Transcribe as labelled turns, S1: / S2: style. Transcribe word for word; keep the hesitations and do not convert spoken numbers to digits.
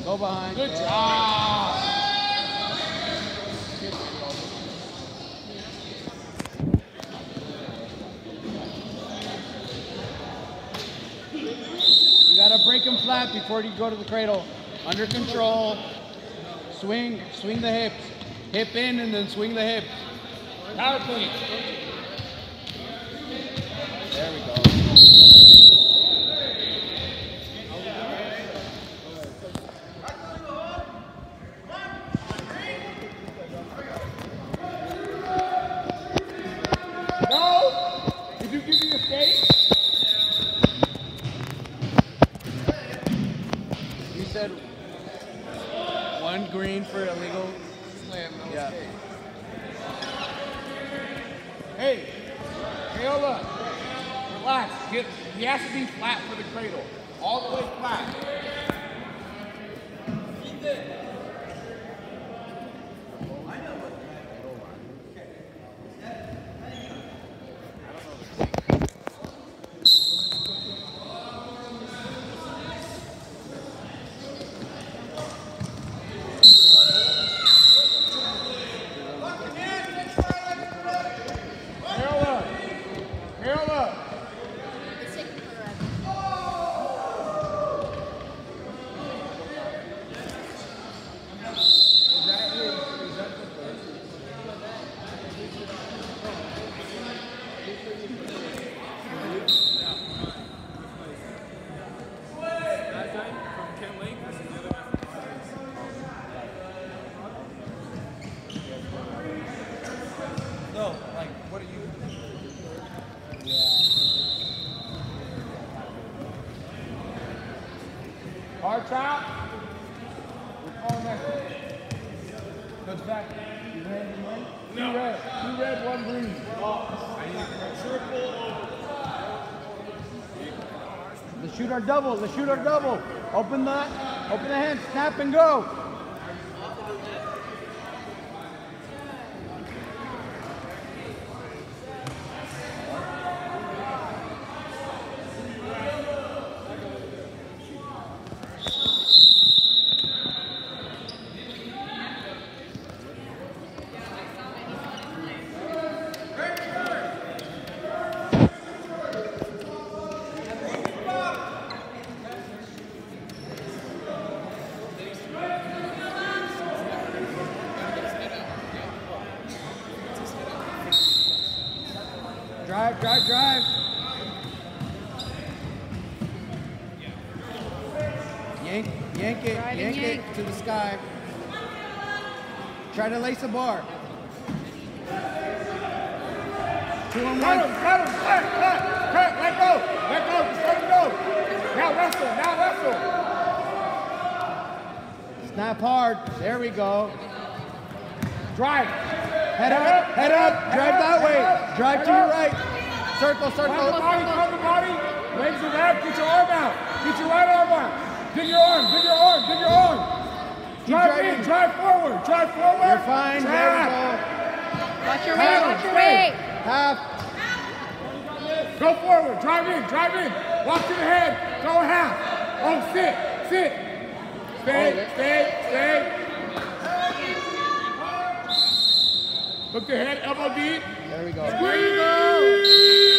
S1: Go behind.
S2: Good job.
S1: You gotta break him flat before you go to the cradle. Under control. Swing, swing the hips. Hip in and then swing the hips.
S2: Power clean.
S1: There we go.
S2: No! Did you give me a skate?
S1: You said one green for illegal
S2: Slam, no
S1: Yeah.
S2: skate. Hey, Paola, relax. Get, he has to be flat for the cradle. All the way flat. Paola, Paola.
S1: No, like, what are you?
S2: Hard trap. We're calling that. Coach back. You red, you red? Two red. Two red, one green.
S1: The shooter double, the shooter double. Open the, open the hand, snap and go. Drive, drive, drive. Yank, yank it,
S3: Drive and
S1: yank
S3: yank.
S1: it to the sky. Try to lace a bar. Two on
S2: Cut
S1: one.
S2: him, cut him, cut, cut, cut, let go, let go, just let him go. Now wrestle, now wrestle.
S1: Snap hard. There we go.
S2: Drive.
S1: Head up, head up. Drive that way. Drive to your right. Circle,
S2: Cover the
S1: circle.
S2: body, cover the body. Legs are back, get your arm out. Get your right arm out. Dig your arm, dig your arm, dig your arm. Drive
S1: driving.
S2: in, drive forward, drive forward.
S1: You're fine. There we
S2: Drive.
S1: go.
S3: Watch your weight, watch your weight.
S1: Half.
S2: Go forward, drive in, drive in. Walk to the head, go half. Oh, sit, sit. Stay, stay, stay. Look the head, elbow deep.
S1: There we go.
S2: Squeeze.